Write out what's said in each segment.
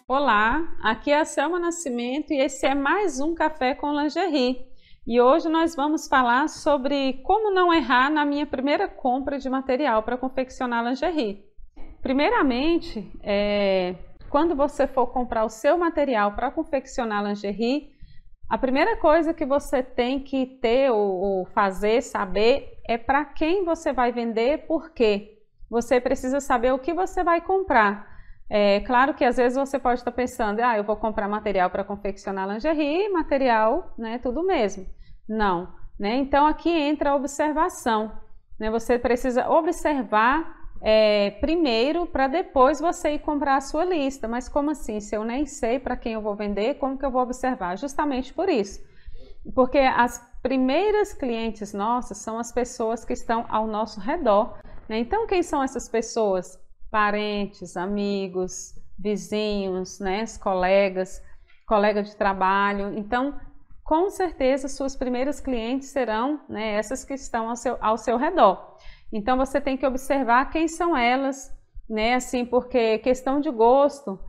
Olá, aqui é a Selma Nascimento e esse é mais um Café com Lingerie. E hoje nós vamos falar sobre como não errar na minha primeira compra de material para confeccionar lingerie. Primeiramente, quando você for comprar o seu material para confeccionar lingerie, a primeira coisa que você tem que ter ou fazer, saber, é para quem você vai vender, por quê. Você precisa saber o que você vai comprar. É claro que às vezes você pode estar pensando, eu vou comprar material para confeccionar lingerie, material, né, tudo mesmo. Não, né? Então aqui entra a observação, né? Você precisa observar primeiro para depois você ir comprar a sua lista. Mas como assim? Se eu nem sei para quem eu vou vender, como que eu vou observar? Justamente por isso. Porque as primeiras clientes nossas são as pessoas que estão ao nosso redor, né? Então quem são essas pessoas? Parentes, amigos, vizinhos, né, colegas de trabalho. Então, com certeza, suas primeiras clientes serão, né, essas que estão ao seu redor. Então, você tem que observar quem são elas, né, assim, porque questão de gosto,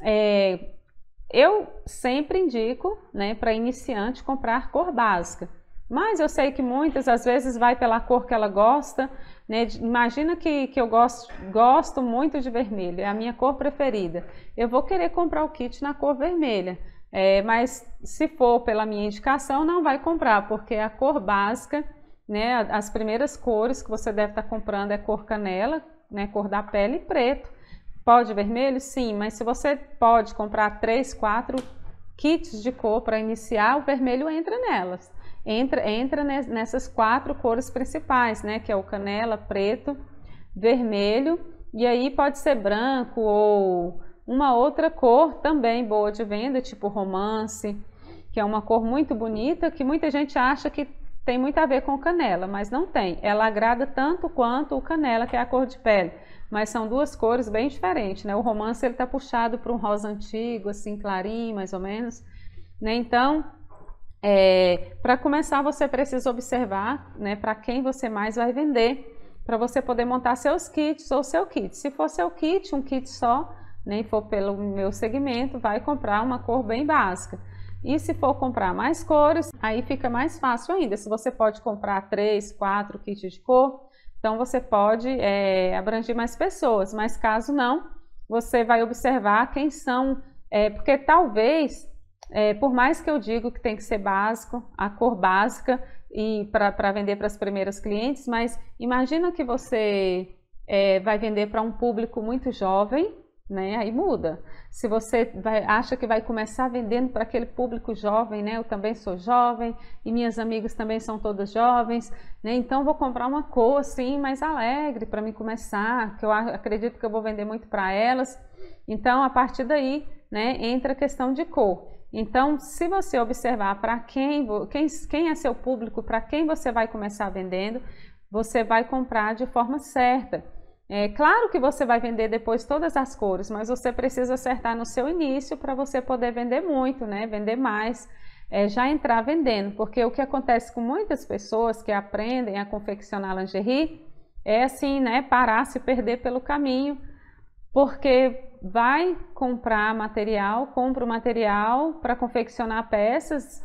eu sempre indico, né, para iniciante comprar cor básica. Mas eu sei que muitas, às vezes, vai pela cor que ela gosta, né? Imagina que eu gosto muito de vermelho, é a minha cor preferida. Eu vou querer comprar o kit na cor vermelha, mas se for pela minha indicação, não vai comprar, porque a cor básica, né, as primeiras cores que você deve estar comprando é cor canela, né, cor da pele e preto. Pode vermelho? Sim, mas se você pode comprar 3, 4 kits de cor para iniciar, o vermelho entra nelas. Entra nessas 4 cores principais, né? Que é o canela, preto, vermelho, e aí pode ser branco ou uma outra cor também boa de venda, tipo romance, que é uma cor muito bonita, que muita gente acha que tem muito a ver com canela, mas não tem. Ela agrada tanto quanto o canela, que é a cor de pele, mas são 2 cores bem diferentes, né? O romance ele tá puxado para um rosa antigo, assim, clarinho, mais ou menos, né? Então, para começar, você precisa observar, né, para quem você mais vai vender, para você poder montar seus kits ou seu kit. Se for seu kit, um kit só, né, e for pelo meu segmento, vai comprar uma cor bem básica. E se for comprar mais cores, aí fica mais fácil ainda. Se você pode comprar 3, 4 kits de cor, então você pode abranger mais pessoas. Mas caso não, você vai observar quem são, porque talvez... por mais que eu digo que tem que ser básico, a cor básica e para vender para as primeiras clientes, mas imagina que você vai vender para um público muito jovem, né? Aí muda. Se você acha que vai começar vendendo para aquele público jovem, né? Eu também sou jovem e minhas amigas também são todas jovens, né? Então vou comprar uma cor assim mais alegre para me começar, que eu acredito que eu vou vender muito para elas. Então a partir daí, né, entra a questão de cor. Então, se você observar para quem é seu público, para quem você vai começar vendendo, você vai comprar de forma certa. É claro que você vai vender depois todas as cores, mas você precisa acertar no seu início para você poder vender muito, né? Vender mais, já entrar vendendo. Porque o que acontece com muitas pessoas que aprendem a confeccionar lingerie é assim, né? Parar, se perder pelo caminho, porque vai comprar material, compra o material para confeccionar peças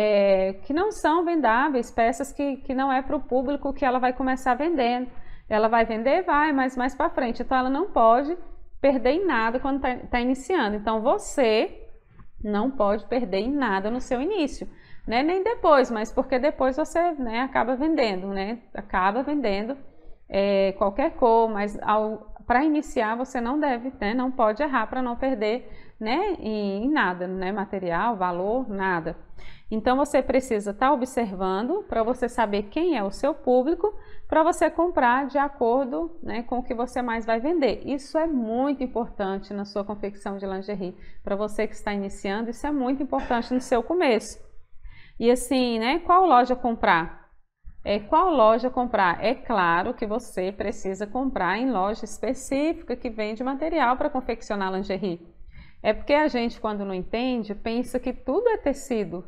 que não são vendáveis, peças que não é para o público que ela vai começar vendendo. Ela vai vender? Vai, mas mais para frente. Então ela não pode perder em nada quando está iniciando. Então você não pode perder em nada no seu início, né? Nem depois, mas porque depois você, né, acaba vendendo, né? Acaba vendendo qualquer cor, mas para iniciar você não deve, né, não pode errar para não perder, né, em nada, né, material, valor, nada. Então você precisa estar observando para você saber quem é o seu público, para você comprar de acordo, né, com o que você mais vai vender. Isso é muito importante na sua confecção de lingerie. Para você que está iniciando, isso é muito importante no seu começo. E assim, né, qual loja comprar? Qual loja comprar? É claro que você precisa comprar em loja específica que vende material para confeccionar lingerie. É porque a gente, quando não entende, pensa que tudo é tecido,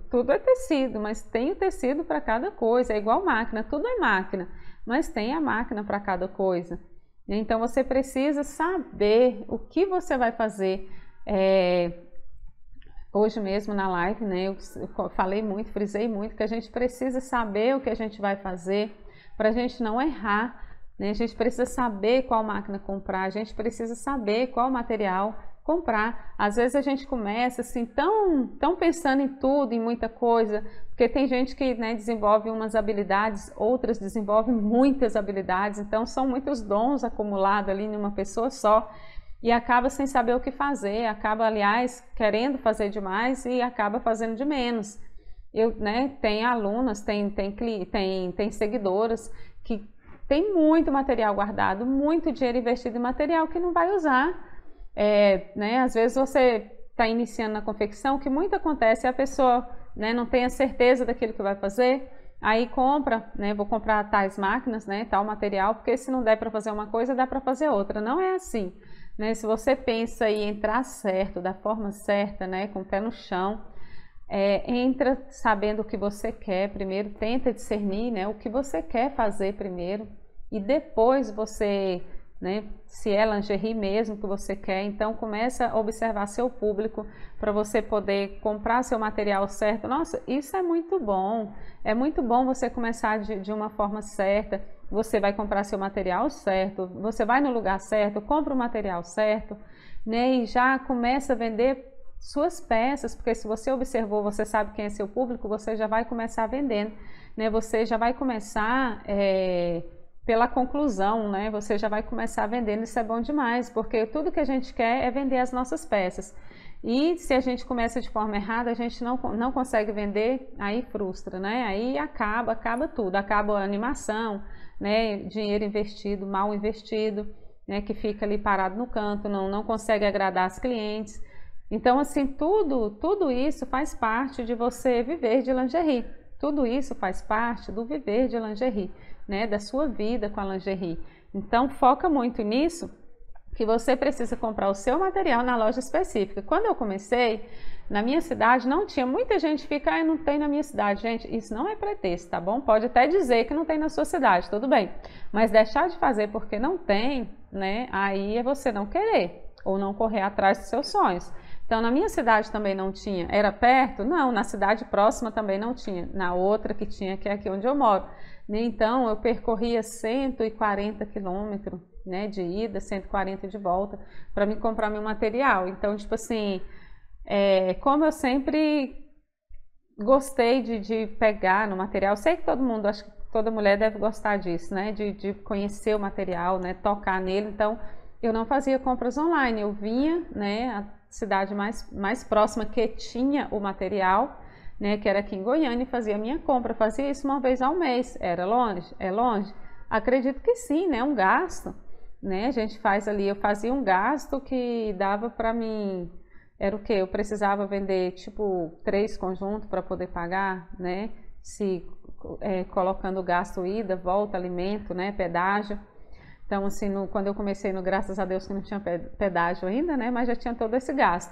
mas tem o tecido para cada coisa, é igual máquina, tudo é máquina, mas tem a máquina para cada coisa. Então você precisa saber o que você vai fazer, Hoje mesmo na live, né, eu falei muito, frisei muito que a gente precisa saber o que a gente vai fazer para a gente não errar, né? A gente precisa saber qual máquina comprar, a gente precisa saber qual material comprar. Às vezes a gente começa assim, tão pensando em tudo, em muita coisa, porque tem gente que, né, desenvolve umas habilidades, outras desenvolvem muitas habilidades, então são muitos dons acumulados ali em uma pessoa só. E acaba sem saber o que fazer, acaba, aliás, querendo fazer demais e acaba fazendo de menos. Eu, né, tenho alunas, tem seguidoras que tem muito material guardado, muito dinheiro investido em material que não vai usar. Né, às vezes você está iniciando na confecção, o que muito acontece é a pessoa, né, não tem a certeza daquilo que vai fazer, aí compra, né, vou comprar tais máquinas, né, tal material, porque se não der para fazer uma coisa, dá para fazer outra. Não é assim. Né, se você pensa em entrar certo, da forma certa, né, com o pé no chão, entra sabendo o que você quer primeiro, tenta discernir, né, o que você quer fazer primeiro e depois você, né, se é lingerie mesmo que você quer, então começa a observar seu público para você poder comprar seu material certo. Nossa, isso é muito bom você começar de uma forma certa. Você vai comprar seu material certo, você vai no lugar certo, compra o material certo, né, e já começa a vender suas peças, porque se você observou, você sabe quem é seu público, você já vai começar vendendo, né, você já vai começar pela conclusão, né, você já vai começar vendendo. Isso é bom demais, porque tudo que a gente quer é vender as nossas peças. E se a gente começa de forma errada, a gente não consegue vender, aí frustra, né? Aí acaba tudo, acaba a animação, né? Dinheiro investido, mal investido, né? Que fica ali parado no canto, não consegue agradar as clientes. Então, assim, tudo isso faz parte de você viver de lingerie. Tudo isso faz parte do viver de lingerie, né? Da sua vida com a lingerie. Então, foca muito nisso, que você precisa comprar o seu material na loja específica. Quando eu comecei, na minha cidade não tinha. Muita gente fica, não tem na minha cidade. Gente, isso não é pretexto, tá bom? Pode até dizer que não tem na sua cidade, tudo bem. Mas deixar de fazer porque não tem, né? Aí é você não querer ou não correr atrás dos seus sonhos. Então, na minha cidade também não tinha. Era perto? Não, na cidade próxima também não tinha. Na outra que tinha, que é aqui onde eu moro. Então, eu percorria 140 quilômetros, né, de ida, 140 de volta, para me comprar meu material. Então, tipo assim, como eu sempre gostei de pegar no material, sei que todo mundo, acho que toda mulher deve gostar disso, né, de conhecer o material, né, tocar nele. Então, eu não fazia compras online, eu vinha, né, a cidade mais próxima que tinha o material, né, que era aqui em Goiânia, e fazia a minha compra. Fazia isso uma vez ao mês. Era longe? É longe? Acredito que sim, né, um gasto. Né? A gente faz ali, eu fazia um gasto que dava para mim, era o que? Eu precisava vender tipo 3 conjuntos para poder pagar, né? Se colocando gasto ida, volta, alimento, né? Pedágio. Então, assim, quando eu comecei no Graças a Deus que não tinha pedágio ainda, né? Mas já tinha todo esse gasto.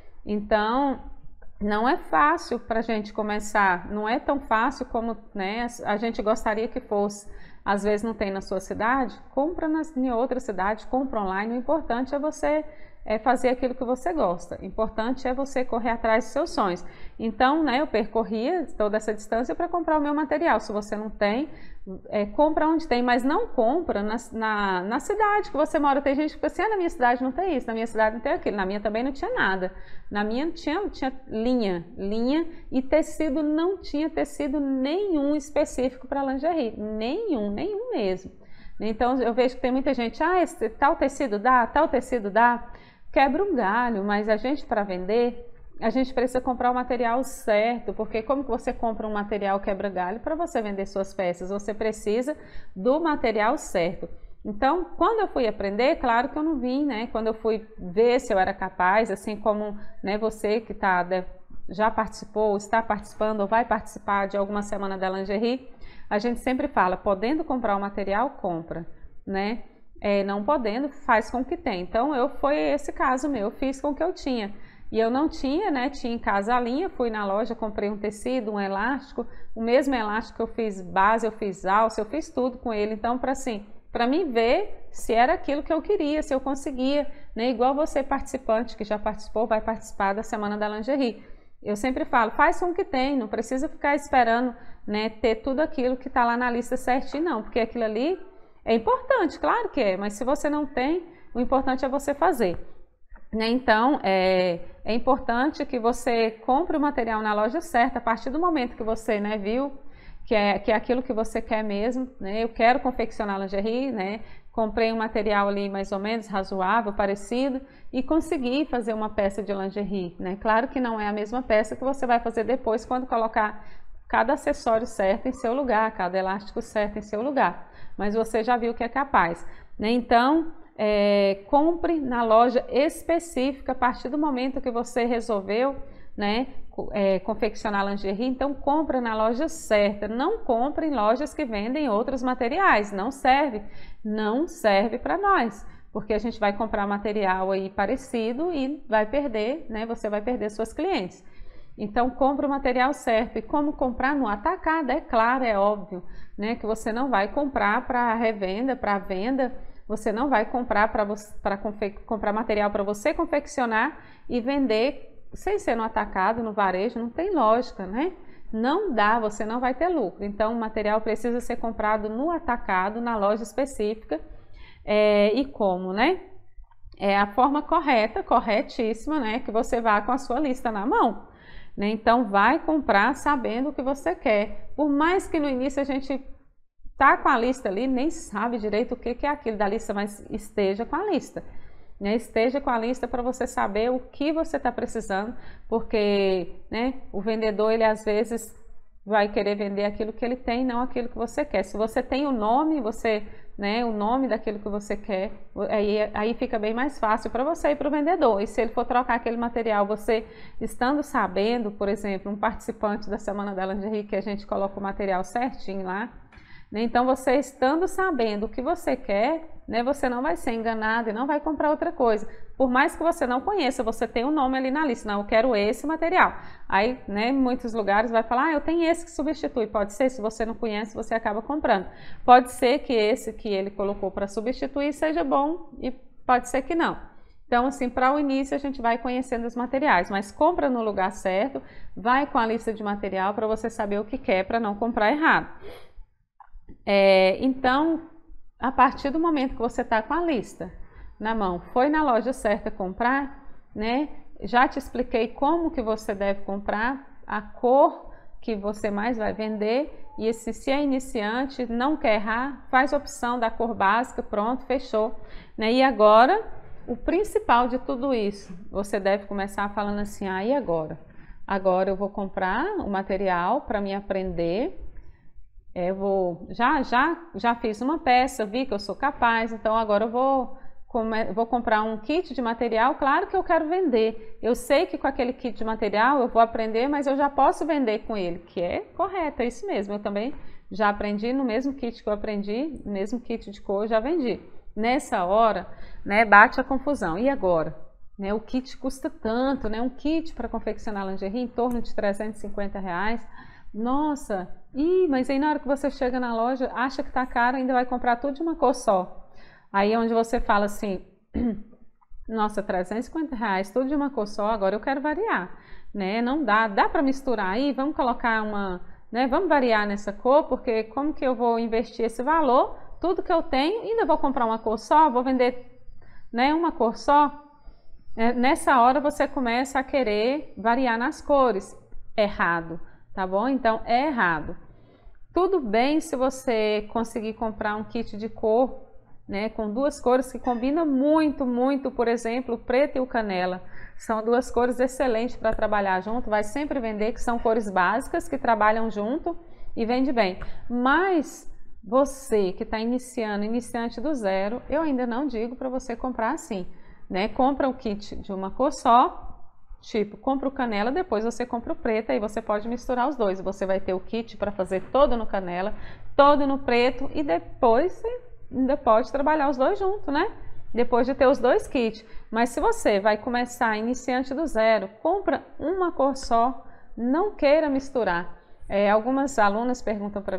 Então, não é fácil para a gente começar, não é tão fácil como, né, a gente gostaria que fosse. Às vezes não tem na sua cidade, compra em outra cidade, compra online. O importante é você fazer aquilo que você gosta. O importante é você correr atrás dos seus sonhos. Então, né, eu percorria toda essa distância para comprar o meu material. Se você não tem, compra onde tem, mas não compra na cidade que você mora. Tem gente que pensa assim, na minha cidade não tem isso, na minha cidade não tem aquilo. Na minha também não tinha nada. Na minha tinha linha e tecido, não tinha tecido nenhum específico para lingerie. Nenhum mesmo. Então, eu vejo que tem muita gente, esse tal tecido dá, tal tecido dá. Quebra um galho, mas a gente, para vender, a gente precisa comprar o material certo, porque como que você compra um material quebra-galho para você vender suas peças? Você precisa do material certo. Então, quando eu fui aprender, claro que eu não vim, né? Quando eu fui ver se eu era capaz, assim como, né, você que já participou, está participando ou vai participar de alguma semana da lingerie, a gente sempre fala, podendo comprar o material, compra, né? Não podendo, faz com o que tem. Então, foi esse caso meu, eu fiz com o que eu tinha. E eu não tinha, né? Tinha em casa a linha, fui na loja, comprei um tecido, um elástico, o mesmo elástico que eu fiz base, eu fiz alça, eu fiz tudo com ele. Então, para assim, para mim ver se era aquilo que eu queria, se eu conseguia, né? Igual você participante que já participou, vai participar da Semana da Lingerie. Eu sempre falo, faz com o que tem, não precisa ficar esperando, né, ter tudo aquilo que está lá na lista certinho, não, porque aquilo ali é importante, claro que é, mas se você não tem, o importante é você fazer. Né? Então, é importante que você compre o material na loja certa, a partir do momento que você, né, viu que é aquilo que você quer mesmo, né? Eu quero confeccionar lingerie, né? Comprei um material ali mais ou menos razoável, parecido, e consegui fazer uma peça de lingerie, né? Claro que não é a mesma peça que você vai fazer depois quando colocar cada acessório certo em seu lugar, cada elástico certo em seu lugar, mas você já viu que é capaz, né? Então, compre na loja específica a partir do momento que você resolveu, né, confeccionar lingerie, então compra na loja certa, não compre em lojas que vendem outros materiais, não serve para nós, porque a gente vai comprar material aí parecido e vai perder, né, você vai perder suas clientes. Então compra o material certo. E como comprar no atacado, é claro, é óbvio, né, que você não vai comprar para revenda, para venda, você não vai comprar comprar material para você confeccionar e vender sem ser no atacado, no varejo, não tem lógica, né? Não dá, você não vai ter lucro. Então, o material precisa ser comprado no atacado, na loja específica. E como, né? É a forma correta, corretíssima, né? Que você vá com a sua lista na mão. Né? Então, vai comprar sabendo o que você quer. Por mais que no início a gente tá com a lista ali, nem sabe direito o que é aquilo da lista, mas esteja com a lista. Né, esteja com a lista para você saber o que você está precisando, porque, né, o vendedor, ele às vezes vai querer vender aquilo que ele tem, não aquilo que você quer. Se você tem o nome, né, o nome daquilo que você quer, aí fica bem mais fácil para você e para o vendedor. E se ele for trocar aquele material, você estando sabendo, por exemplo, um participante da Semana da Lingerie, que a gente coloca o material certinho lá, né, então você estando sabendo o que você quer, né, você não vai ser enganado e não vai comprar outra coisa. Por mais que você não conheça, você tem um nome ali na lista, não, eu quero esse material. Aí, né, em muitos lugares vai falar, eu tenho esse que substitui. Pode ser, se você não conhece, você acaba comprando. Pode ser que esse que ele colocou para substituir seja bom e pode ser que não. Então, assim, para o início a gente vai conhecendo os materiais, mas compra no lugar certo, vai com a lista de material para você saber o que quer, para não comprar errado. Então, a partir do momento que você está com a lista na mão, foi na loja certa comprar, né? Já te expliquei como que você deve comprar, a cor que você mais vai vender, e se é iniciante, não quer errar, faz a opção da cor básica, pronto, fechou. Né? E agora, o principal de tudo isso, você deve começar falando assim, e agora? Agora eu vou comprar o material para me aprender. Já fiz uma peça, vi que eu sou capaz, então agora eu vou comprar um kit de material, claro que eu quero vender. Eu sei que com aquele kit de material eu vou aprender, mas eu já posso vender com ele, que é correto, é isso mesmo. Eu também já aprendi no mesmo kit que eu aprendi, no mesmo kit de cor eu já vendi. Nessa hora, né, bate a confusão. E agora? Né, o kit custa tanto, né? Um kit para confeccionar lingerie em torno de R$350. Nossa, mas aí na hora que você chega na loja, acha que tá caro, ainda vai comprar tudo de uma cor só. Aí é onde você fala assim, nossa, R$350, tudo de uma cor só, agora eu quero variar, né? Não dá para misturar aí, vamos colocar né? Vamos variar nessa cor, porque como que eu vou investir esse valor? Tudo que eu tenho, ainda vou comprar uma cor só, vou vender, né, uma cor só. Nessa hora você começa a querer variar nas cores, errado. Tá bom? Então, é errado. Tudo bem se você conseguir comprar um kit de cor, né, com duas cores que combinam muito, muito, por exemplo, o preto e o canela. São duas cores excelentes para trabalhar junto, vai sempre vender, que são cores básicas, que trabalham junto e vende bem. Mas você que está iniciante do zero, eu ainda não digo para você comprar assim, né? Compra o kit de uma cor só, tipo, compra o canela, depois você compra o preto, aí você pode misturar os dois. Você vai ter o kit para fazer todo no canela, todo no preto, e depois você ainda pode trabalhar os dois juntos, né? Depois de ter os dois kits. Mas se você vai começar iniciante do zero, compra uma cor só, não queira misturar. Algumas alunas perguntam para mim,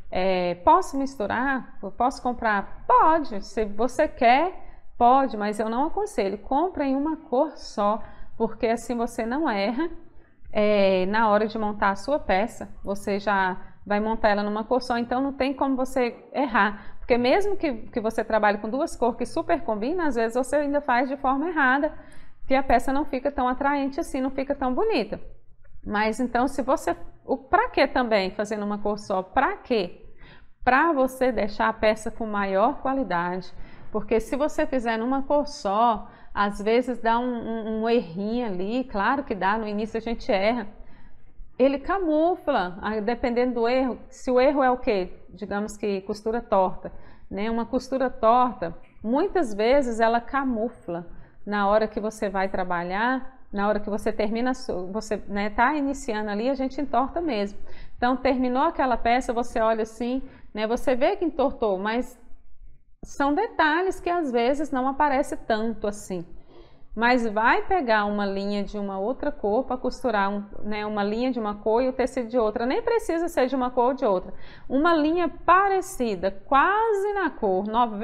Posso misturar? Posso comprar? Pode, se você quer, pode, mas eu não aconselho. Compre em uma cor só, porque assim você não erra. Na hora de montar a sua peça, você já vai montar ela numa cor só, então não tem como você errar. Porque mesmo que você trabalhe com duas cores que super combinam, às vezes você ainda faz de forma errada, que a peça não fica tão atraente assim, não fica tão bonita. Mas então, se você... Para que também fazer numa cor só? Para quê? Para você deixar a peça com maior qualidade. Porque se você fizer numa cor só, às vezes dá um errinho ali, claro que dá, no início a gente erra. Ele camufla, dependendo do erro. Se o erro é o quê? Digamos que costura torta, né? Uma costura torta, muitas vezes ela camufla na hora que você vai trabalhar. Na hora que você termina, você tá iniciando ali, a gente entorta mesmo. Então, terminou aquela peça, você olha assim, né, você vê que entortou, mas são detalhes que às vezes não aparece tanto assim. Mas vai pegar uma linha de uma outra cor para costurar uma linha de uma cor e o tecido de outra. Nem precisa ser de uma cor ou de outra. Uma linha parecida, quase na cor,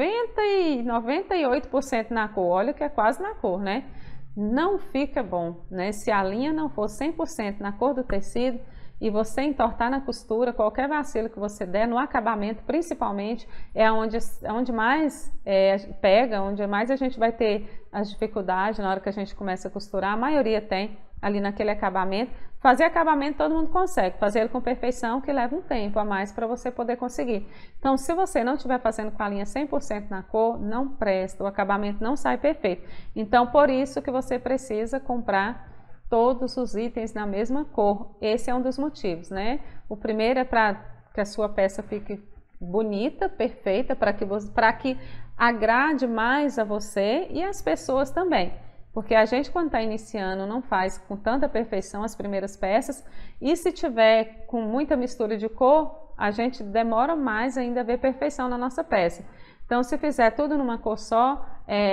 98% na cor. Olha que é quase na cor, né? Não fica bom, né? Se a linha não for 100% na cor do tecido e você entortar na costura, qualquer vacilo que você der, no acabamento principalmente, é onde mais pega, onde mais a gente vai ter as dificuldades na hora que a gente começa a costurar. A maioria tem ali naquele acabamento. Fazer acabamento todo mundo consegue, fazer ele com perfeição que leva um tempo a mais para você poder conseguir. Então, se você não estiver fazendo com a linha 100% na cor, não presta, o acabamento não sai perfeito. Então, por isso que você precisa comprar todos os itens na mesma cor. Esse é um dos motivos, né? O primeiro é para que a sua peça fique bonita, perfeita, para que agrade mais a você e as pessoas também. Porque a gente, quando está iniciando, não faz com tanta perfeição as primeiras peças, e se tiver com muita mistura de cor, a gente demora mais ainda a ver perfeição na nossa peça. Então, se fizer tudo numa cor só,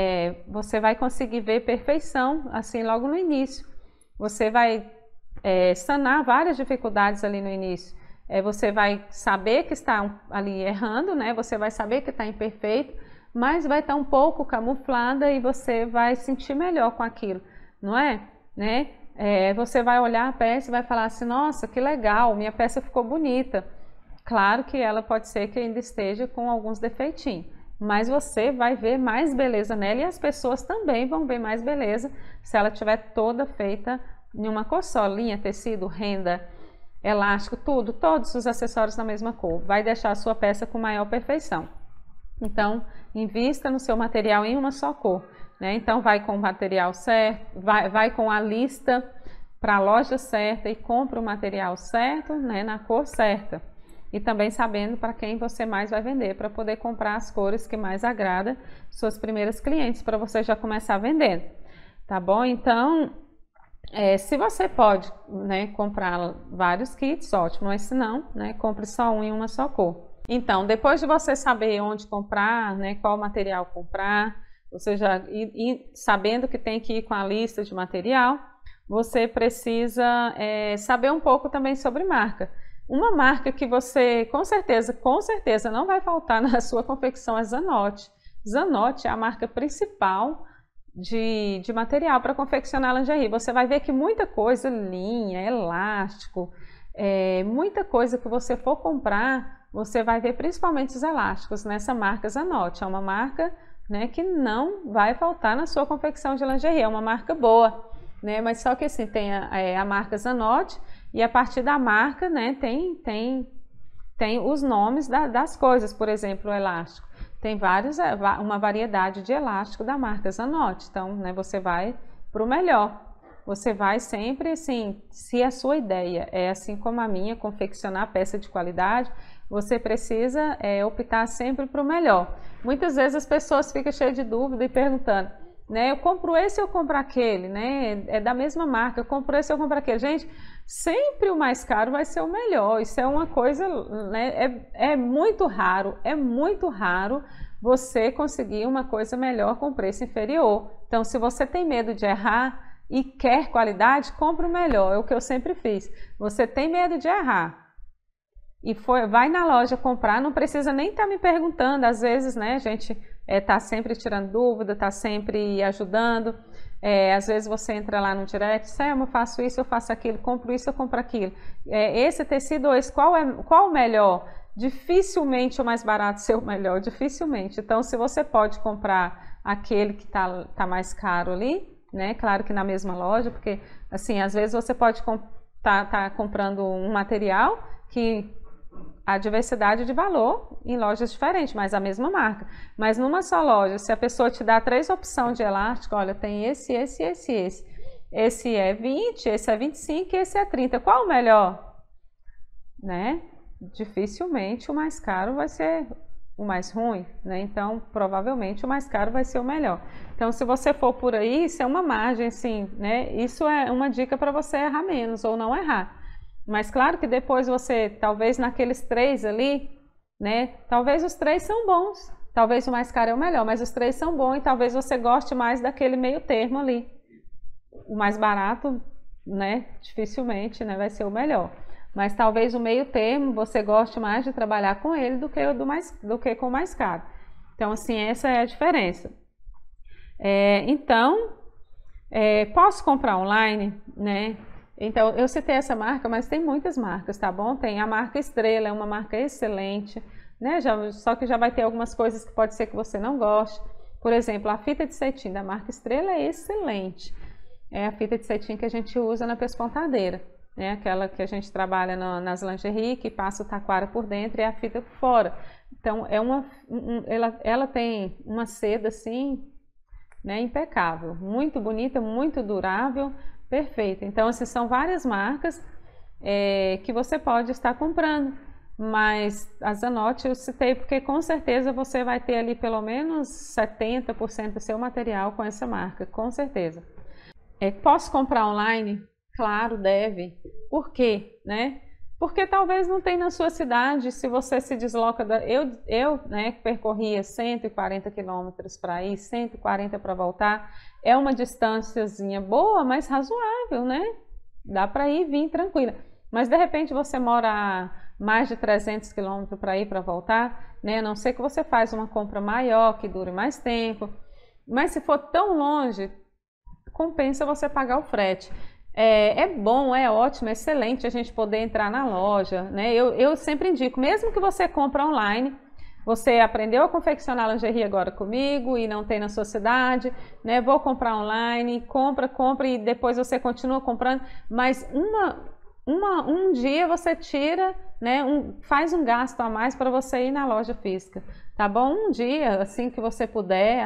você vai conseguir ver perfeição assim logo no início. Você vai sanar várias dificuldades ali no início. Você vai saber que está ali errando, né? Você vai saber que está imperfeito, mas vai estar um pouco camuflada e você vai sentir melhor com aquilo, não é? Né? Você vai olhar a peça e vai falar assim, nossa, que legal, minha peça ficou bonita. Claro que ela pode ser que ainda esteja com alguns defeitinhos, mas você vai ver mais beleza nela e as pessoas também vão ver mais beleza se ela estiver toda feita em uma cor só, linha, tecido, renda, elástico, tudo, todos os acessórios na mesma cor. Vai deixar a sua peça com maior perfeição. Então, invista no seu material em uma só cor, né? Então, vai com o material certo, vai com a lista para a loja certa e compra o material certo, né, na cor certa. E também sabendo para quem você mais vai vender, para poder comprar as cores que mais agrada suas primeiras clientes, para você já começar vendendo, tá bom? Então, se você pode, né, comprar vários kits, ótimo, mas se não, né, compre só um em uma só cor. Então, depois de você saber onde comprar, né, qual material comprar, você já sabendo que tem que ir com a lista de material, você precisa saber um pouco também sobre marca. Uma marca que você, com certeza não vai faltar na sua confecção é Zanotti. Zanotti é a marca principal de material para confeccionar lingerie. Você vai ver que muita coisa, linha, elástico, muita coisa que você for comprar, você vai ver principalmente os elásticos nessa marca Zanotti. É uma marca, né, que não vai faltar na sua confecção de lingerie. É uma marca boa, né? Mas só que assim, tem a marca Zanotti e a partir da marca, né, tem os nomes das coisas. Por exemplo, o elástico. Tem uma variedade de elástico da marca Zanotti. Então, né, você vai para o melhor. Você vai sempre, assim, se a sua ideia é assim como a minha, confeccionar peça de qualidade, você precisa optar sempre para o melhor. Muitas vezes as pessoas ficam cheias de dúvida e perguntando, né, eu compro esse ou eu compro aquele, né, é da mesma marca, eu compro esse ou eu compro aquele. Gente, sempre o mais caro vai ser o melhor. Isso é uma coisa, né, é muito raro você conseguir uma coisa melhor com preço inferior. Então, se você tem medo de errar e quer qualidade, compre o melhor, é o que eu sempre fiz. Você tem medo de errar, e vai na loja comprar, não precisa nem estar me perguntando, às vezes, né, a gente tá sempre tirando dúvida, tá sempre ajudando, às vezes você entra lá no direct, Selma, eu faço isso, eu faço aquilo, compro isso, eu compro aquilo, esse tecido ou esse, qual o melhor? Dificilmente o mais barato ser o melhor, dificilmente. Então, se você pode comprar aquele que tá mais caro ali, né, claro que na mesma loja, porque, assim, às vezes você pode tá comprando um material que a diversidade de valor em lojas diferentes, mas a mesma marca. Mas numa só loja, se a pessoa te dá 3 opções de elástico, olha, tem esse. Esse é 20, esse é 25 e esse é 30. Qual o melhor? Né? Dificilmente o mais caro vai ser o mais ruim, né? Então, provavelmente o mais caro vai ser o melhor. Então, se você for por aí, isso é uma margem, assim, né? Isso é uma dica para você errar menos ou não errar. Mas claro que depois você, talvez naqueles 3 ali, né? Talvez os 3 são bons, talvez o mais caro é o melhor, mas os 3 são bons e talvez você goste mais daquele meio termo ali. O mais barato, né? Dificilmente, né? Vai ser o melhor. Mas talvez o meio termo você goste mais de trabalhar com ele do que com o mais caro. Então, assim, essa é a diferença. Posso comprar online, né? Então, eu citei essa marca, mas tem muitas marcas, tá bom? Tem a marca Estrela, é uma marca excelente, né? Só que já vai ter algumas coisas que pode ser que você não goste. Por exemplo, a fita de cetim da marca Estrela é excelente. É a fita de cetim que a gente usa na pespontadeira, né? Aquela que a gente trabalha nas lingerie, que passa o taquara por dentro e a fita por fora. Então, ela tem uma seda assim, né, impecável, muito bonita, muito durável, perfeita. Então, assim, são várias marcas que você pode estar comprando, mas a Zanotti eu citei porque com certeza você vai ter ali pelo menos 70% do seu material com essa marca, com certeza. Posso comprar online? Claro, deve. Por quê, né? Porque talvez não tenha na sua cidade, se você se desloca eu, né, percorria 140 quilômetros para ir, 140 para voltar, é uma distânciazinha boa, mas razoável, né? Dá para ir e vir tranquila. Mas de repente você mora a mais de 300 quilômetros para ir para voltar, né? A não ser que você faz uma compra maior, que dure mais tempo. Mas se for tão longe, compensa você pagar o frete. É bom, é ótimo, é excelente a gente poder entrar na loja, né? Eu sempre indico, mesmo que você compre online, você aprendeu a confeccionar lingerie agora comigo e não tem na sua cidade, né? Vou comprar online, compra e depois você continua comprando, mas um dia você tira, né? Faz um gasto a mais para você ir na loja física, tá bom? Um dia, assim que você puder,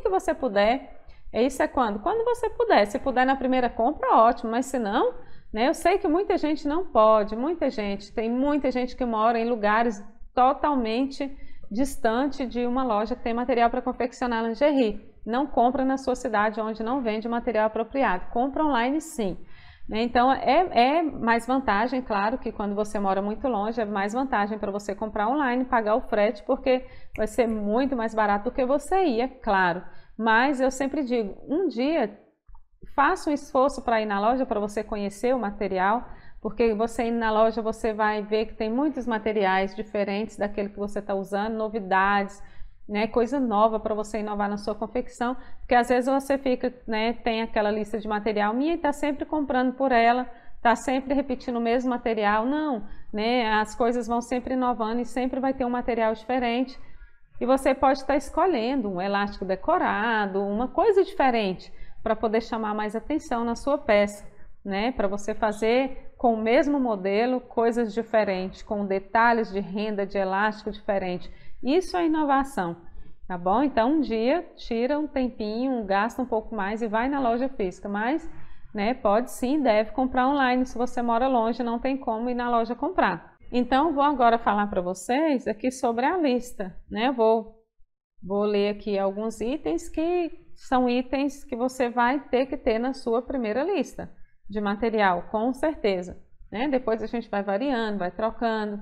isso é quando? Quando você puder. Se puder na primeira compra, ótimo, mas se não, né? Eu sei que muita gente não pode, tem muita gente que mora em lugares totalmente distantes de uma loja que tem material para confeccionar lingerie. Não compra na sua cidade onde não vende material apropriado. Compra online sim. Então, é mais vantagem, claro, que quando você mora muito longe, é mais vantagem para você comprar online, pagar o frete, porque vai ser muito mais barato do que você ia, claro. Mas eu sempre digo, um dia faça um esforço para ir na loja para você conhecer o material, porque você indo na loja você vai ver que tem muitos materiais diferentes daquele que você está usando, novidades, né, coisa nova para você inovar na sua confecção, porque às vezes você fica, né, tem aquela lista de material minha e está sempre comprando por ela, está sempre repetindo o mesmo material, não, né, as coisas vão sempre inovando e sempre vai ter um material diferente. E você pode estar escolhendo um elástico decorado, uma coisa diferente para poder chamar mais atenção na sua peça, né? Para você fazer com o mesmo modelo coisas diferentes, com detalhes de renda de elástico diferente. Isso é inovação, tá bom? Então um dia tira um tempinho, gasta um pouco mais e vai na loja física, mas, né, pode sim, deve comprar online. Se você mora longe, não tem como ir na loja comprar. Então, vou agora falar para vocês aqui sobre a lista, né? Vou ler aqui alguns itens que são itens que você vai ter que ter na sua primeira lista de material, com certeza, né? Depois a gente vai variando, vai trocando,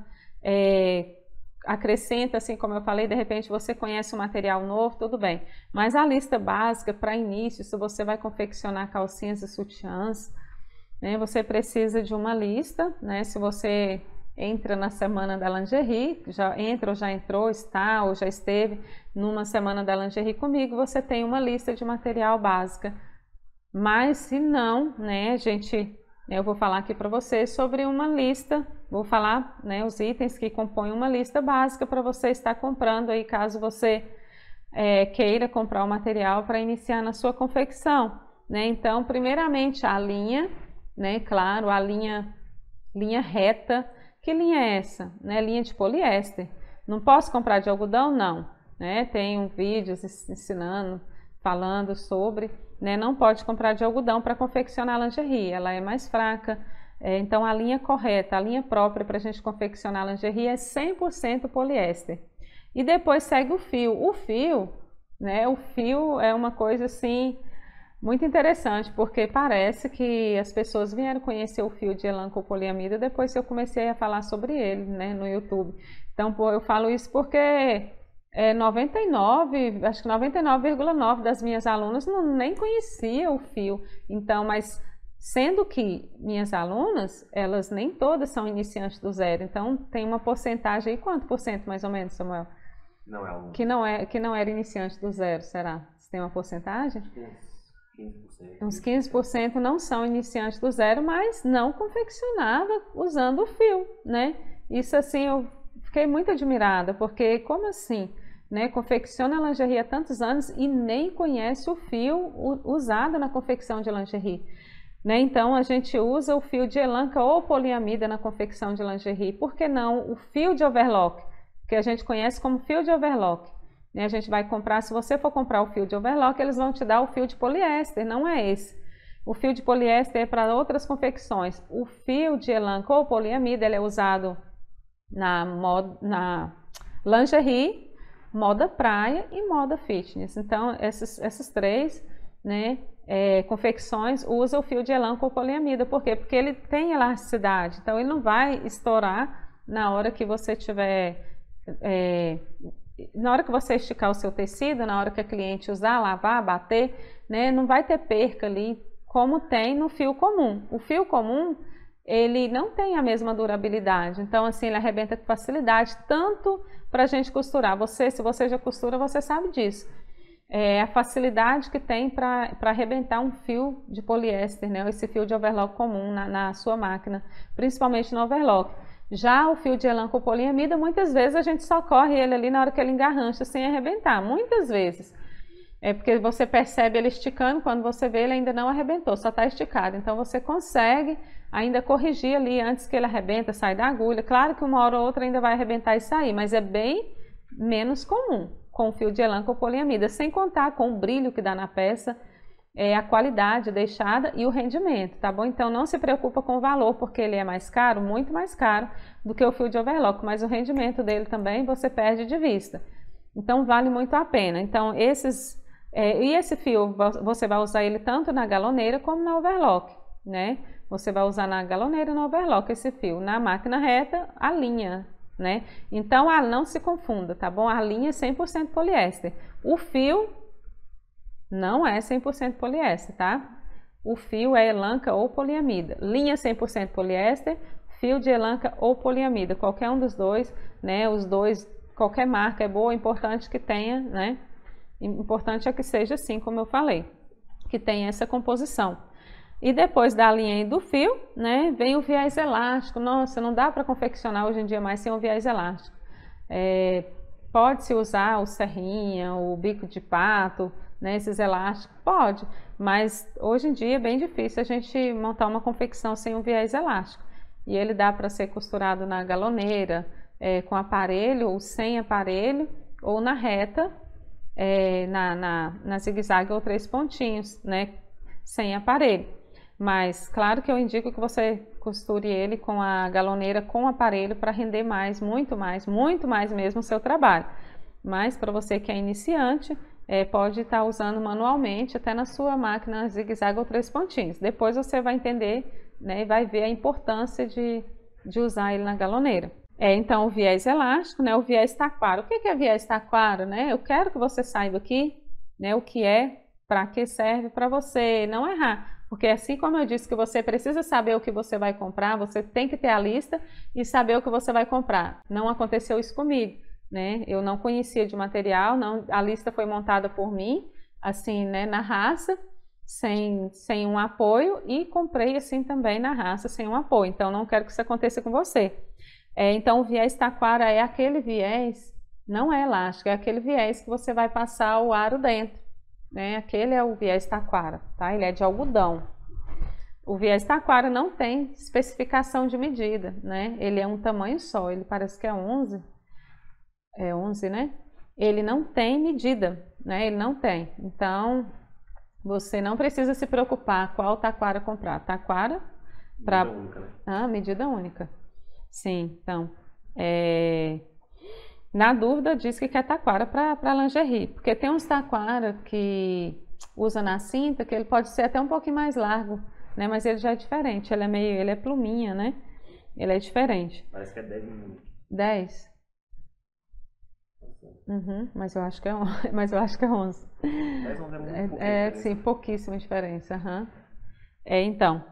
acrescenta, assim como eu falei, de repente você conhece um material novo, tudo bem. Mas a lista básica para início, se você vai confeccionar calcinhas e sutiãs, né? Você precisa de uma lista, né? Se você entra na semana da lingerie, já entra ou já entrou, está ou já esteve numa semana da lingerie comigo, você tem uma lista de material básica. Mas se não, né, eu vou falar aqui para vocês sobre uma lista, vou falar, né, os itens que compõem uma lista básica para você estar comprando aí, caso você queira comprar o material para iniciar na sua confecção, né? Então, primeiramente a linha, né, claro, a linha reta. Que linha é essa? Né? Linha de poliéster. Não posso comprar de algodão? Não. Né? Tem vídeos ensinando, falando sobre, né? Não pode comprar de algodão para confeccionar lingerie, ela é mais fraca. Então a linha correta, a linha própria para a gente confeccionar lingerie é 100% poliéster. E depois segue o fio. O fio, né? O fio é uma coisa assim muito interessante, porque parece que as pessoas vieram conhecer o fio de elancopoliamida depois que eu comecei a falar sobre ele, né, no YouTube. Então, eu falo isso porque acho que 99,9% das minhas alunas nem conhecia o fio. Então, mas sendo que minhas alunas, elas nem todas são iniciantes do zero. Então, tem uma porcentagem aí, quanto por cento mais ou menos, Samuel? Não é algum. Que não era iniciante do zero, será? Você tem uma porcentagem? 15%. Uns 15% não são iniciantes do zero, mas não confeccionava usando o fio, né? Isso assim, eu fiquei muito admirada, porque como assim, né? Confecciona lingerie há tantos anos e nem conhece o fio usado na confecção de lingerie, né? Então a gente usa o fio de elanca ou poliamida na confecção de lingerie. Por que não o fio de overlock, que a gente conhece como fio de overlock? A gente vai comprar, se você for comprar o fio de overlock, eles vão te dar o fio de poliéster, não é esse. O fio de poliéster é para outras confecções. O fio de elanca ou poliamida, ele é usado na lingerie, moda praia e moda fitness. Então, essas três, né, confecções usam o fio de elanca ou poliamida. Por quê? Porque ele tem elasticidade, então ele não vai estourar na hora que você tiver... na hora que você esticar o seu tecido, na hora que a cliente usar, lavar, bater, né, não vai ter perca ali, como tem no fio comum. O fio comum, ele não tem a mesma durabilidade, então assim, ele arrebenta com facilidade, tanto para a gente costurar. Se você já costura, você sabe disso. A facilidade que tem para arrebentar um fio de poliéster, né, esse fio de overlock comum na sua máquina, principalmente no overlock. Já o fio de elancopoliamida, muitas vezes a gente socorre ele ali na hora que ele engarrancha sem arrebentar, muitas vezes. Porque você percebe ele esticando, quando você vê ele ainda não arrebentou, só está esticado. Então você consegue ainda corrigir ali antes que ele arrebenta, sai da agulha. Claro que uma hora ou outra ainda vai arrebentar e sair, mas é bem menos comum com o fio de elancopoliamida, sem contar com o brilho que dá na peça, a qualidade deixada e o rendimento, tá bom? Então não se preocupa com o valor, porque ele é mais caro, muito mais caro do que o fio de overlock, mas o rendimento dele também você perde de vista. Então vale muito a pena. Então e esse fio você vai usar ele tanto na galoneira como na overlock, né? Você vai usar na galoneira e na overlock esse fio. Na máquina reta, a linha, né? Então não se confunda, tá bom? A linha é 100% poliéster. O fio não é 100% poliéster, tá? O fio é elanca ou poliamida. Linha 100% poliéster, fio de elanca ou poliamida. Qualquer um dos dois, né? Os dois, qualquer marca é boa, importante que tenha, né? Importante é que seja assim, como eu falei, que tenha essa composição. E depois da linha e do fio, né? Vem o viés elástico. Nossa, não dá para confeccionar hoje em dia mais sem o viés elástico. Pode-se usar o serrinha, o bico de pato, né, esses elásticos, pode, mas hoje em dia é bem difícil a gente montar uma confecção sem um viés elástico. E ele dá para ser costurado na galoneira, com aparelho ou sem aparelho, ou na reta, na zigue-zague ou 3 pontinhos, né, sem aparelho. Mas claro que eu indico que você costure ele com a galoneira com aparelho para render mais, muito mais mesmo o seu trabalho. Mas para você que é iniciante, pode estar usando manualmente até na sua máquina zigue-zague ou 3 pontinhos. Depois você vai entender, né, e vai ver a importância de usar ele na galoneira. Então o viés elástico, né, o viés taquara. O que é viés taquara, né? Eu quero que você saiba aqui, né, o que é, para que serve, para você não errar. Porque assim como eu disse que você precisa saber o que você vai comprar, você tem que ter a lista e saber o que você vai comprar. Não aconteceu isso comigo, né? Eu não conhecia de material, não, a lista foi montada por mim, assim, né, na raça, sem um apoio, e comprei assim também na raça, sem um apoio. Então, não quero que isso aconteça com você. Então, o viés taquara é aquele viés, não é elástico, é aquele viés que você vai passar o aro dentro, né? Aquele é o viés taquara, tá? Ele é de algodão. O viés taquara não tem especificação de medida, né? Ele é um tamanho só, ele parece que é 11. É 11, né? Ele não tem medida, né? Ele não tem. Então, você não precisa se preocupar qual taquara comprar. Taquara para Medida única, né? medida única. Sim, então, na dúvida diz que quer taquara para lingerie, porque tem uns taquara que usa na cinta que ele pode ser até um pouquinho mais largo, né? Mas ele já é diferente, ele é pluminha, né? Ele é diferente. Parece que é 10 minutos. 10? Mas eu acho que é 11. Mas eu acho que é 11. 10 não é muito Sim, pouquíssima diferença. Então,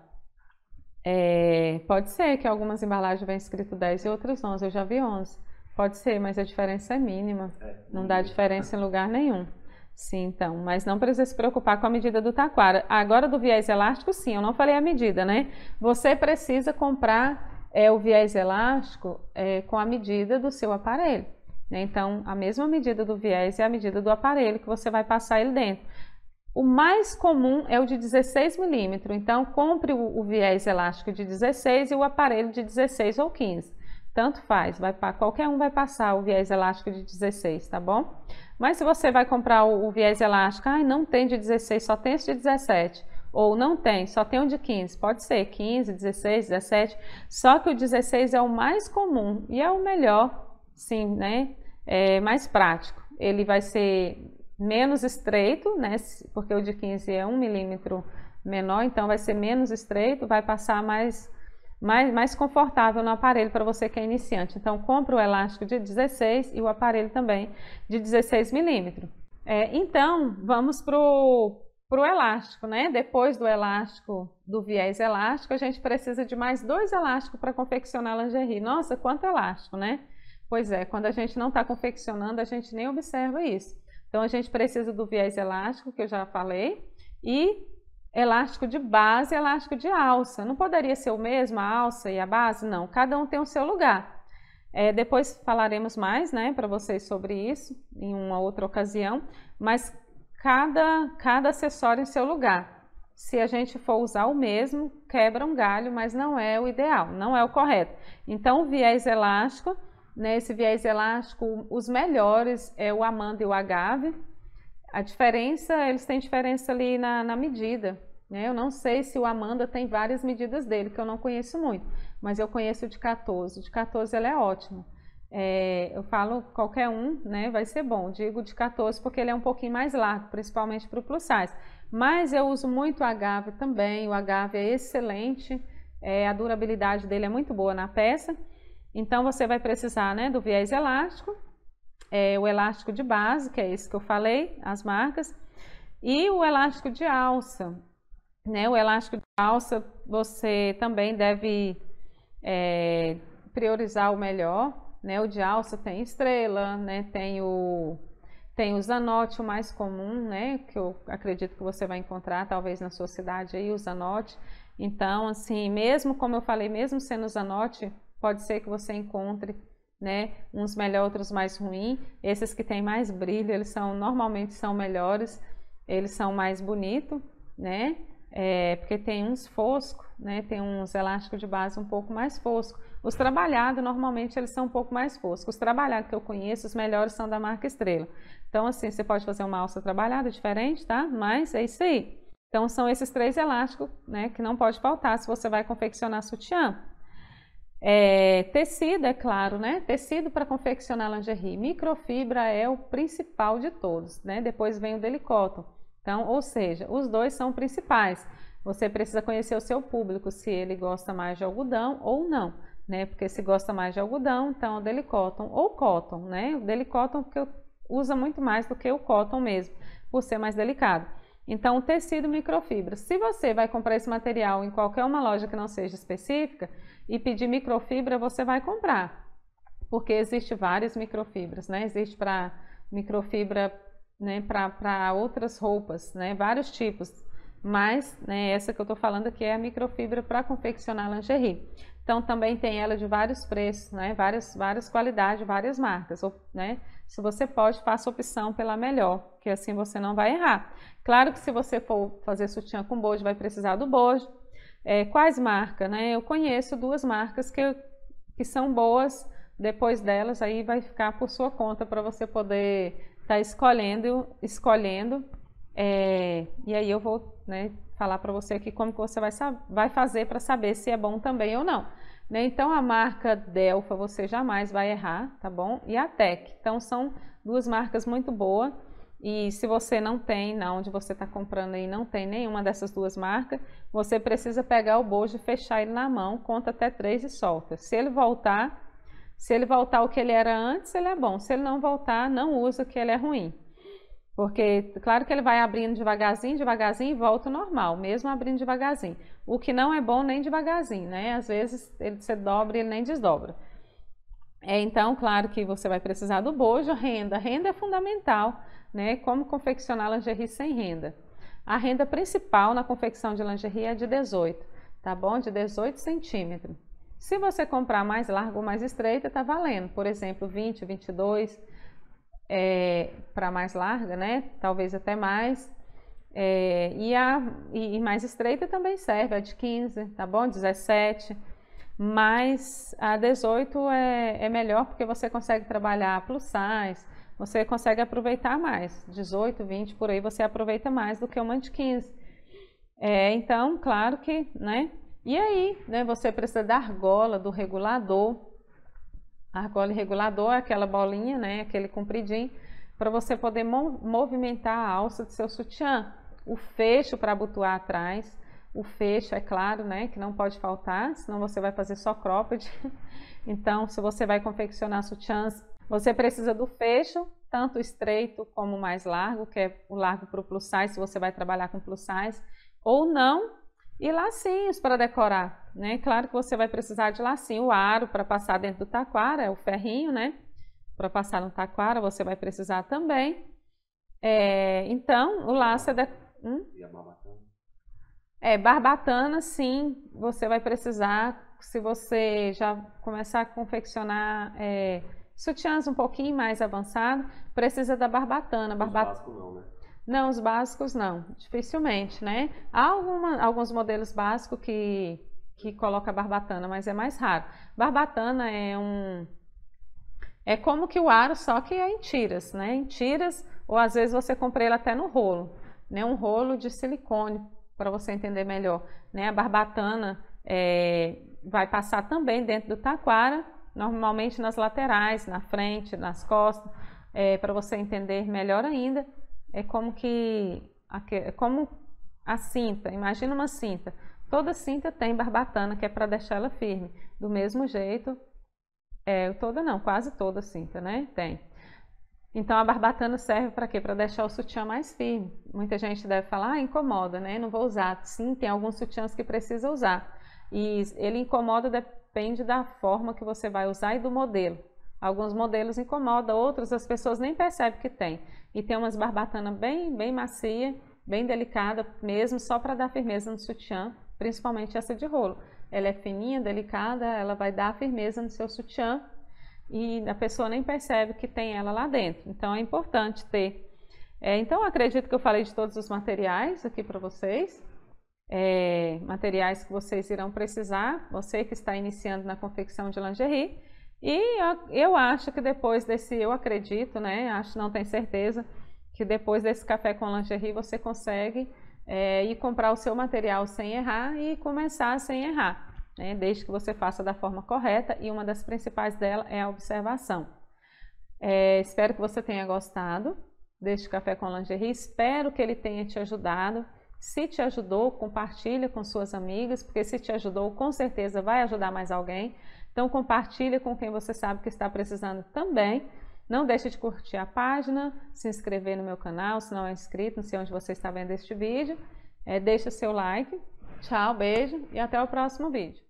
pode ser que algumas embalagens venham escrito 10 e outras 11. Eu já vi 11. Pode ser, mas a diferença é mínima. Não dá diferença em lugar nenhum. Sim, então, mas não precisa se preocupar com a medida do taquara. Agora, do viés elástico, sim, eu não falei a medida, né? Você precisa comprar o viés elástico com a medida do seu aparelho. Então, a mesma medida do viés é a medida do aparelho que você vai passar ele dentro. O mais comum é o de 16 milímetros, então compre o viés elástico de 16 e o aparelho de 16 ou 15. Tanto faz, qualquer um vai passar o viés elástico de 16, tá bom? Mas se você vai comprar o viés elástico, não tem de 16, só tem esse de 17. Ou não tem, só tem o de 15. Pode ser 15, 16, 17. Só que o 16 é o mais comum e é o melhor, sim, né? É mais prático. Ele vai ser menos estreito, né? Porque o de 15 é 1 milímetro menor, então vai ser menos estreito, vai passar mais confortável no aparelho para você que é iniciante. Então, compre o elástico de 16 e o aparelho também de 16 milímetros. Então, vamos para o elástico, né? Depois do elástico, do viés elástico, a gente precisa de mais 2 elásticos para confeccionar a lingerie. Nossa, quanto elástico, né? Pois é, quando a gente não está confeccionando, a gente nem observa isso. Então, a gente precisa do viés elástico, que eu já falei, e elástico de base e elástico de alça. Não poderia ser o mesmo, a alça e a base? Não, cada um tem o seu lugar. Depois falaremos mais, né, para vocês sobre isso em uma outra ocasião, mas cada acessório em seu lugar. Se a gente for usar o mesmo, quebra um galho, mas não é o ideal, não é o correto. Então, o viés elástico, nesse viés elástico, os melhores é o amanda e o agave. A diferença, eles têm diferença ali na medida, né? Eu não sei se o amanda tem várias medidas dele, que eu não conheço muito, mas eu conheço o de 14. O de 14 ele é ótimo. Eu falo qualquer um, né? Vai ser bom. Digo de 14 porque ele é um pouquinho mais largo, principalmente para o plus size. Mas eu uso muito o agave também. O agave é excelente, a durabilidade dele é muito boa na peça. Então, você vai precisar, né, do viés elástico, o elástico de base, que é esse que eu falei, as marcas, e o elástico de alça, né? O elástico de alça você também deve priorizar o melhor, né? O de alça tem estrela, né? Tem o Zanotti, o mais comum, né? Que eu acredito que você vai encontrar, talvez na sua cidade aí, o Zanotti. Então, assim, mesmo como eu falei, mesmo sendo o Zanotti, pode ser que você encontre, né, uns melhores, outros mais ruins. Esses que têm mais brilho, eles normalmente são melhores, eles são mais bonitos, né? Porque tem uns foscos, né? Tem uns elásticos de base um pouco mais fosco. Os trabalhados, normalmente, eles são um pouco mais foscos. Os trabalhados que eu conheço, os melhores são da marca Estrela. Então, assim, você pode fazer uma alça trabalhada diferente, tá? Mas é isso aí. Então, são esses 3 elásticos, né, que não pode faltar se você vai confeccionar sutiã. Tecido, é claro, né? Tecido para confeccionar lingerie. Microfibra é o principal de todos, né? Depois vem o Deli-Cotton. Então, ou seja, os dois são principais. Você precisa conhecer o seu público, se ele gosta mais de algodão ou não, né? Porque se gosta mais de algodão, então o Deli-Cotton ou cotton, né? O Deli-Cotton porque usa muito mais do que o cotton mesmo, por ser mais delicado. Então, o tecido microfibra. Se você vai comprar esse material em qualquer uma loja que não seja específica e pedir microfibra, você vai comprar. Porque existe várias microfibras, né? Existe para microfibra, né, para outras roupas, né? Vários tipos. Mas, né, essa que eu estou falando aqui é a microfibra para confeccionar lingerie. Então, também tem ela de vários preços, né? Várias qualidades, várias marcas, né? Se você pode, faça opção pela melhor, que assim você não vai errar. Claro que se você for fazer sutiã com bojo, vai precisar do bojo. Quais marcas, né? Eu conheço duas marcas que são boas. Depois delas, aí vai ficar por sua conta para você poder estar escolhendo. E aí eu vou, né, falar para você aqui como que você vai fazer para saber se é bom também ou não. Né? Então, a marca Delfa você jamais vai errar, tá bom? E a Tec. Então, são duas marcas muito boas. E se você não tem, na onde você está comprando aí, não tem nenhuma dessas duas marcas, você precisa pegar o bojo e fechar ele na mão, conta até 3 e solta. Se ele voltar o que ele era antes, ele é bom. Se ele não voltar, não usa, que ele é ruim. Porque, claro que ele vai abrindo devagarzinho e volta ao normal, mesmo abrindo devagarzinho. O que não é bom nem devagarzinho, né? Às vezes você dobra e ele nem desdobra. Então, claro que você vai precisar do bojo, renda. Renda é fundamental, né? Como confeccionar lingerie sem renda. A renda principal na confecção de lingerie é de 18, tá bom? De 18 centímetros. Se você comprar mais larga ou mais estreita, tá valendo. Por exemplo, 20, 22, para mais larga, né? Talvez até mais. E mais estreita também serve, a de 15, tá bom? 17. Mas a 18 é melhor porque você consegue trabalhar plus size, você consegue aproveitar mais. 18, 20, por aí você aproveita mais do que uma de 15. Então, claro que, né? E aí, né, você precisa da argola, do regulador. A argola e regulador é aquela bolinha, né, aquele compridinho, para você poder movimentar a alça do seu sutiã. O fecho para abotoar atrás. O fecho, é claro, né, que não pode faltar, senão você vai fazer só cropped. Então, se você vai confeccionar sutiãs, você precisa do fecho, tanto estreito como mais largo, que é o largo para o plus size, se você vai trabalhar com plus size, ou não. E lacinhos para decorar, né? Claro que você vai precisar de lacinho, o aro para passar dentro do taquara, é o ferrinho, né? Para passar no taquara você vai precisar também. Então, o laço é E a barbatana? Barbatana, sim, você vai precisar, se você já começar a confeccionar sutiãs um pouquinho mais avançado, precisa da barbatana. Os básicos não, né? Não, os básicos não, dificilmente, né? Há alguns modelos básicos que coloca barbatana, mas é mais raro. Barbatana é como que o aro, só que é em tiras, né? Em tiras, ou às vezes você compra ele até no rolo, né? Um rolo de silicone, para você entender melhor, né? A barbatana vai passar também dentro do taquara, normalmente nas laterais, na frente, nas costas, para você entender melhor ainda. É como a cinta, imagina uma cinta. Toda cinta tem barbatana, que é para deixar ela firme. Do mesmo jeito, toda não, quase toda cinta, né? Tem. Então a barbatana serve para quê? Para deixar o sutiã mais firme. Muita gente deve falar, incomoda, né? Não vou usar. Sim, tem alguns sutiãs que precisa usar. E ele incomoda, depende da forma que você vai usar e do modelo. Alguns modelos incomodam, outros as pessoas nem percebem que tem. E tem umas barbatanas bem macia, bem delicada mesmo, só para dar firmeza no sutiã, principalmente essa de rolo. Ela é fininha, delicada, ela vai dar firmeza no seu sutiã e a pessoa nem percebe que tem ela lá dentro. Então é importante ter. Então eu acredito que eu falei de todos os materiais aqui para vocês. Materiais que vocês irão precisar, você que está iniciando na confecção de lingerie. E eu acho que depois eu acredito, né? Acho, não tenho certeza, que depois desse café com lingerie você consegue ir comprar o seu material sem errar e começar sem errar, né? Desde que você faça da forma correta, e uma das principais dela é a observação. Espero que você tenha gostado deste café com lingerie, espero que ele tenha te ajudado. Se te ajudou, compartilha com suas amigas, porque se te ajudou, com certeza vai ajudar mais alguém. Então compartilha com quem você sabe que está precisando também, Não deixe de curtir a página, se inscrever no meu canal, se não é inscrito, não sei onde você está vendo este vídeo. Deixa seu like. Tchau, beijo e até o próximo vídeo.